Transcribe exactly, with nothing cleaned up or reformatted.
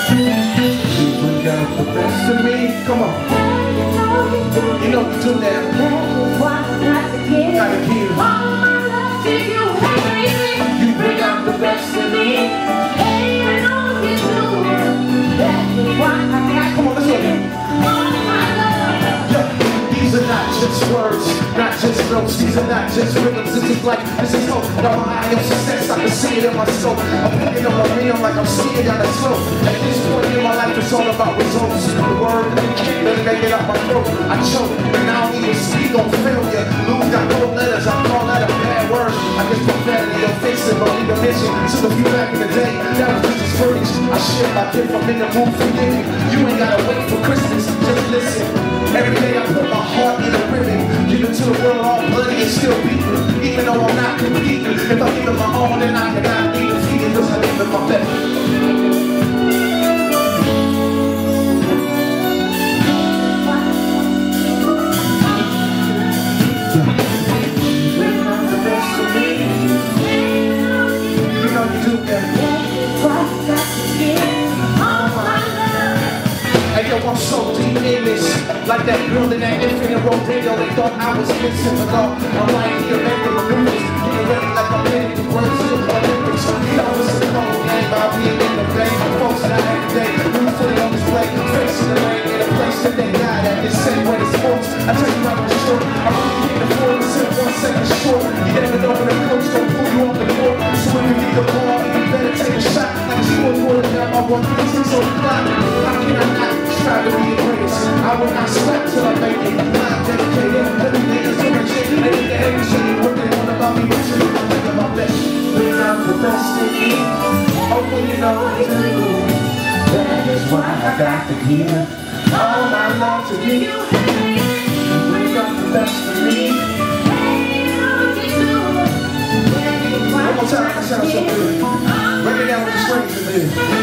You bring out the best of me. Come on. You know you do that. Gotta give. You bring out the best of me. Come on, let's go. These are not just words, not just notes. These are not just rhythms. This is like, this is hope. Now my eye of success, I can see it in my soul. I'm picking up my realm like I'm seeing down the slope. At this point in my life, it's all about results. The word and the kick, let it make it out my throat. I choke, and now I don't even speak on failure. Lose got cold letters, I call that a bad word. I guess profanity don't fix it, but leave a mention to the few back in the day. That was just discouraged. I share my gift, I'm in the mood for giving. You ain't gotta wait for Christmas, just listen. Every day I put my heart in a ribbon, give it to the world all bloody and still beating. Even though I'm not competing, if I give it my all, then I cannot be defeated, cause I live in my best. Bring out the best of me. You know you do that. Hey yo, I'm so deep in this. Like that girl in that infinite rodeo, they thought I was missing, but no, I'm right here making the moves, getting ready like I'm heading to Brazil Olympics. You know it's a cold game, I'll be in the bay, folks that I had today, move fully on display, facing the rain in a place that they died at. This same way to sports, I tell you right for sure, I really can't afford to sit one second short. You never know when the coach gon' pull you off the court, so when you need the ball, you better take a shot. Like a sport boy, now my one three six on the clock. How can I not try to be the greatest? I will not sweat till I make it. I'm dedicated, everything is so much shit. I need to every shit, what they want about me, what you want, think about that. Bring out the best in me. Hopefully you know what to do. That is why I got to give all my love to you. Bring out the best of me. One more time, that sounds so good. Break it down with the strings in there.